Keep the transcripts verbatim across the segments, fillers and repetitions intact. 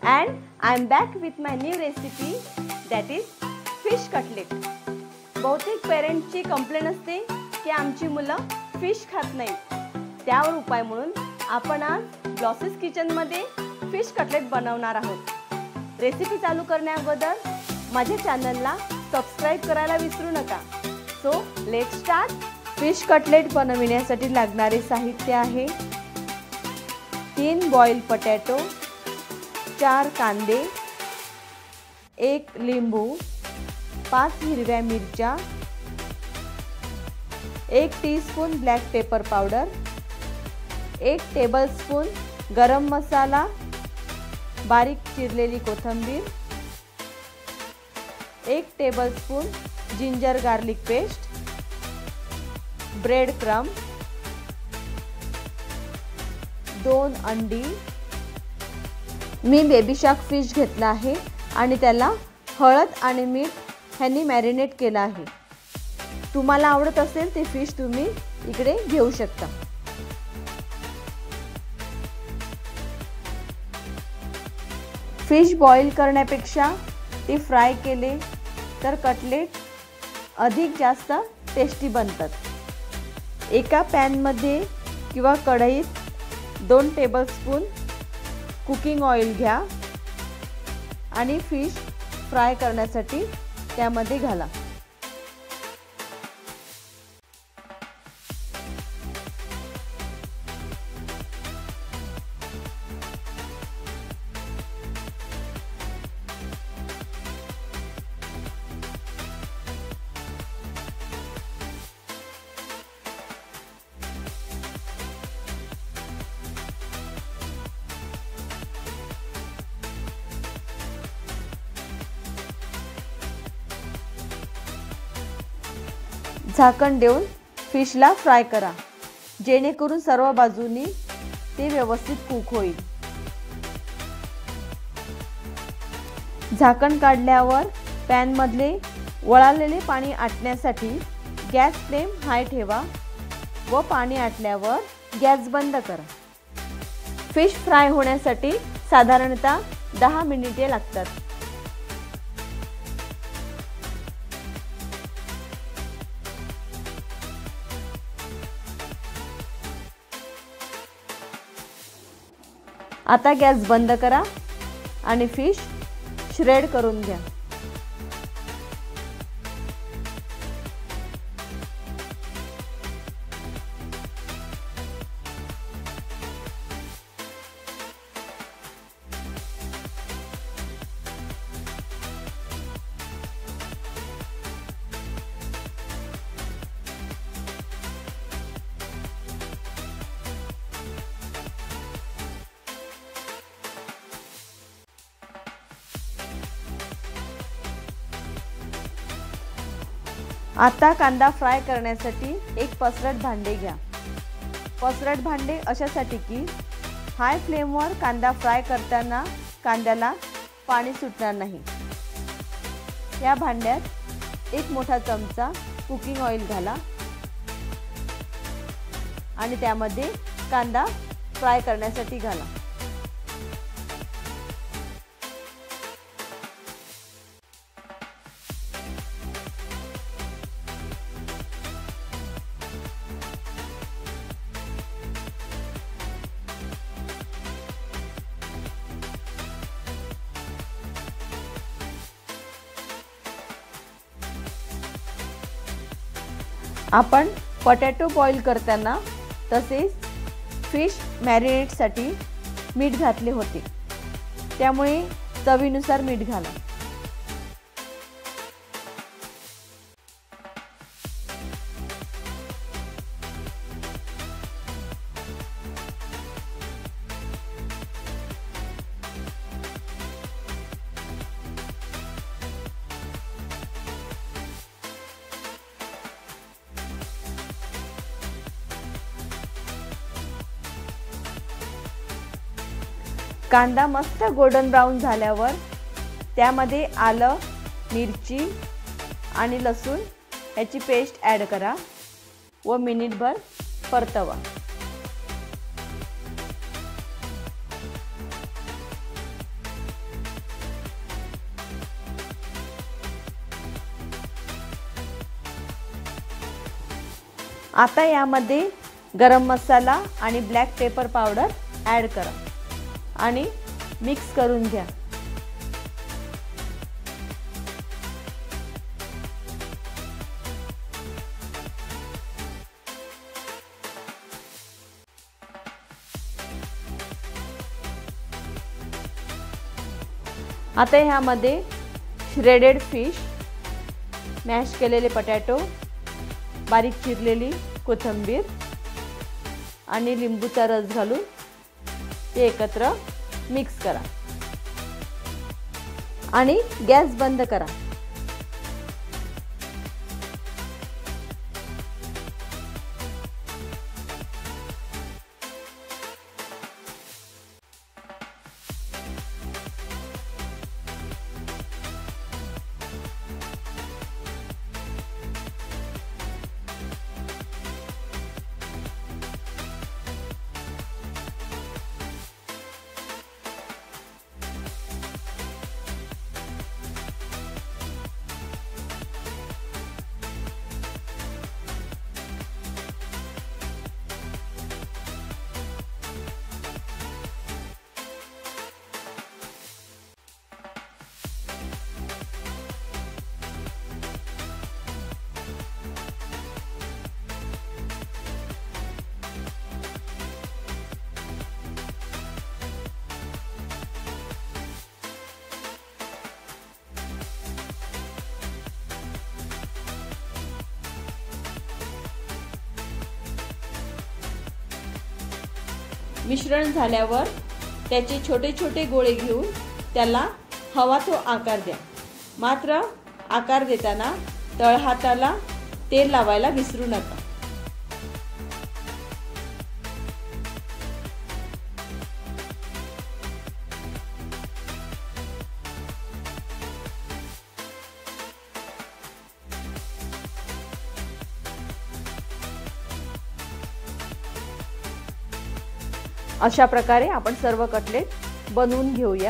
and I am back with my new recipe, that is fish cutlet. बहुतेक पेरेंट्सची complaint असते की आमची मुलं फिश खात नाहीत. त्यावर उपाय म्हणून आपण आज ग्लॉसीज किचनमध्ये फिश कटलेट बनवणार आहोत. रेसिपी चालू करण्याअगोदर माझ्या चॅनलला सबस्क्राइब करायला विसरू नका. So let's start. Fish cutlet बनविण्यासाठी लागणारे साहित्य आहे तीन बॉइल पोटॅटो, चार कांदे, एक लिंबू, पाच हिरव्या मिरच्या, एक टीस्पून ब्लॅक पेपर पावडर, एक टेबलस्पून गरम मसाला, बारीक चिरलेली कोथिंबीर, एक tablespoon ginger garlic paste, bread crumb, दोन अंडी. मी बेबी शार्क फिश घेतला आहे आणि त्याला हळद आणि मीठ ह्यांनी मॅरिनेट केला आहे. तुम्हाला आवडत असेल ते फिश तुम्ही इकडे घेऊ शकता. फिश बॉईल करण्यापेक्षा ते फ्राय केले तर कटलेट अधिक जास्त टेस्टी बनतात. एका पॅनमध्ये किंवा कढईत दोन टेबलस्पून कुकिंग ऑइल घ्या आणि फिश फ्राय करण्यासाठी त्यामध्ये घाला. झाकण देऊन फिशला फ्राय करा, जेणेकरून सर्व बाजूनी ते व्यवस्थित कुक होईल. झाकण काढल्यावर पॅनमधले वळालेले पाणी आटण्यासाठी गॅस फ्लेम हाय ठेवा व पाणी आटल्यावर गॅस बंद करा. फिश फ्राय होण्यासाठी साधारणतः दहा मिनिटे लागतात. आता गॅस बंद करा आणि फिश श्रेड करून घ्या. आता कांदा फ्राय करण्यासाठी एक पसरट भांडे घ्या. पसरट भांडे अशासाठी की हाय फ्लेमवर कांदा फ्राय करताना कांद्याला पाणी सुटणार नाही. या भांड्यात एक मोठा चमचा कुकिंग ऑइल घाला आणि त्यामध्ये कांदा फ्राय करण्यासाठी घाला. आपण पोटॅटो बॉईल करताना तसेच फिश मॅरिनेटसाठी मीठ घातले होते, त्यामुळे चवीनुसार मीठ घाला. कांदा मस्त गोल्डन ब्राउन झाल्यावर त्यामध्ये आलं, मिरची आणि लसूण याची पेस्ट ॲड करा व मिनिटभर परतवा. आता यामध्ये गरम मसाला आणि ब्लॅक पेपर पावडर ॲड करा आणि मिक्स करून घ्या। आता ह्यामध्ये श्रेडेड फिश, मॅश केलेले बटाटो, बारीक चिरलेली कोथिंबीर आणि लिंबूचा रस घालून ते एकत्र मिक्स करा आणि गॅस बंद करा। मिश्रण झाल्यावर त्याचे छोटे छोटे गोळे घेऊन त्याला हवा तो आकार द्या। मात्र आकार देताना तळहाताला तेल लावायला विसरू नका। अशा प्रकारे आपण सर्व कटलेट बनवून घेऊया।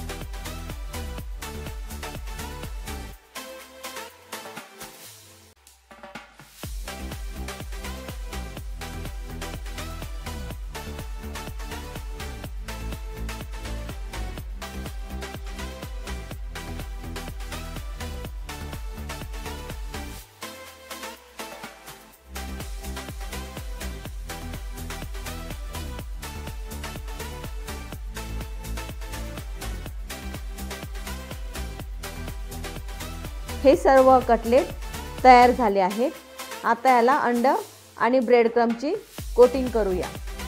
हे सर्व कटलेट तयार झाले आहेत। आता याला अंड आणि ब्रेड क्रम्बची कोटिंग करूया।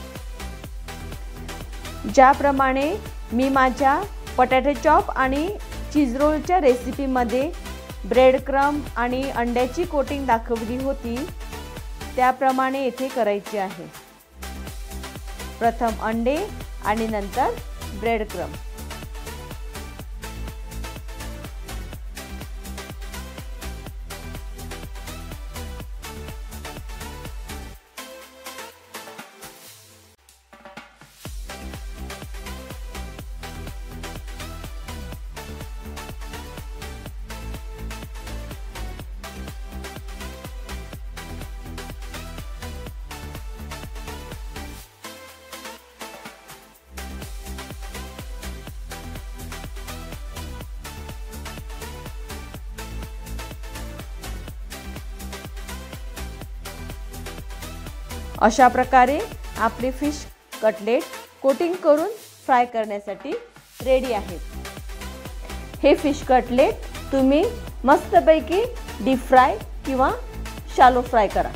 ज्याप्रमाणे मी माझ्या पोटॅटो चॉप आणि चीज रोलच्या रेसिपीमध्ये ब्रेड क्रम्ब आणि अंड्याची कोटिंग दाखवली होती, त्याप्रमाणे येथे करायची आहे। प्रथम अंडे आणि नंतर ब्रेड क्रम्ब। अशा प्रकारे आपले फिश कटलेट कोटिंग करून फ्राय करण्यासाठी रेडी आहेत। हे फिश कटलेट तुम्ही मस्तपैकी डीप फ्राय किंवा शॅलो फ्राय करा।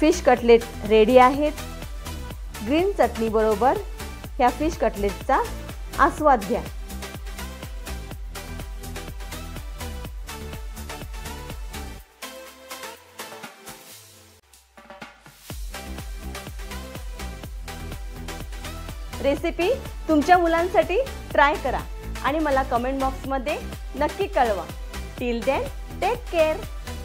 फिश कटलेट रेडी आहेत. ग्रीन चटणी बरोबर ह्या फिश कटलेटचा आस्वाद घ्या. रेसिपी तुमच्या मुलांसाठी ट्राय करा आणि मला कमेंट बॉक्समध्ये नक्की कळवा. Till then take care.